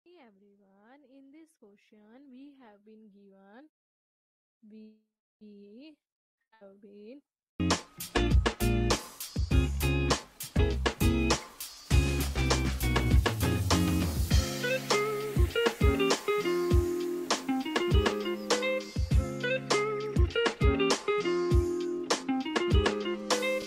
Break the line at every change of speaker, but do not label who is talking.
Hey everyone, in this question we have been